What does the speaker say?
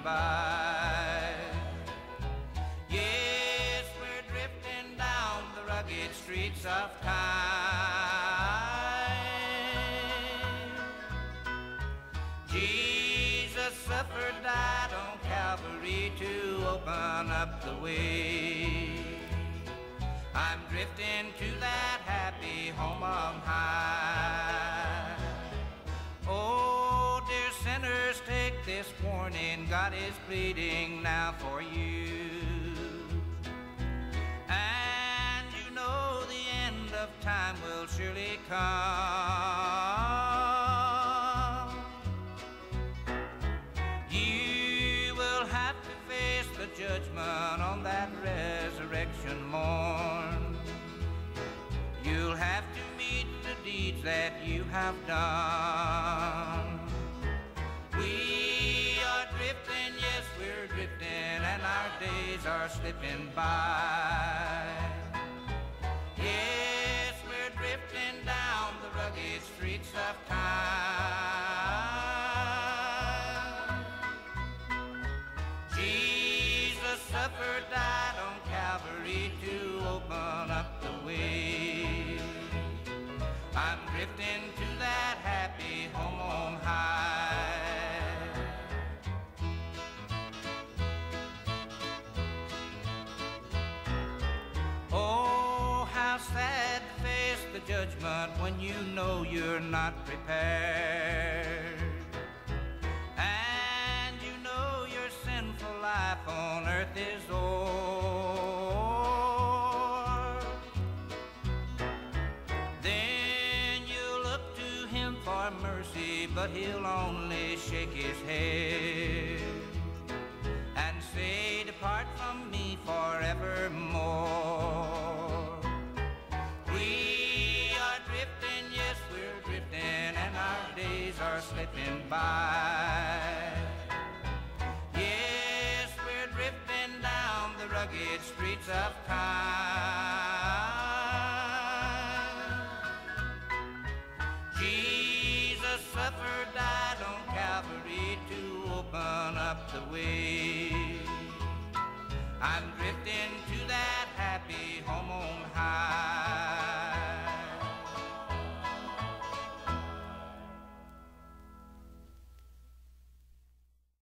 by. Yes, we're drifting down the rugged streets of time. Jesus suffered, died on Calvary to open up the way. I'm drifting to that happy home on high. Oh, dear sinners, take this warning. God is pleading now for you. And you know the end of time will surely come. You will have to face the judgment on that resurrection morn. You'll have to meet the deeds that you have done. We are drifting, yes, we're drifting, and our days are slipping by. Yes, we're drifting down the rugged streets of time. Jesus suffered, died on Calvary to open up the way. I'm drifting to that happy home on high. Oh, how sad to face the judgment when you know you're not prepared. And you know your sinful life on earth is o'er. Then you look to him for mercy, but he'll only shake his head and say, depart from me forevermore. We are drifting, yes, we're drifting, and our days are slipping by. Yes, we're drifting down the rugged streets of time. Jesus suffered, died on Calvary to open up the way. I'm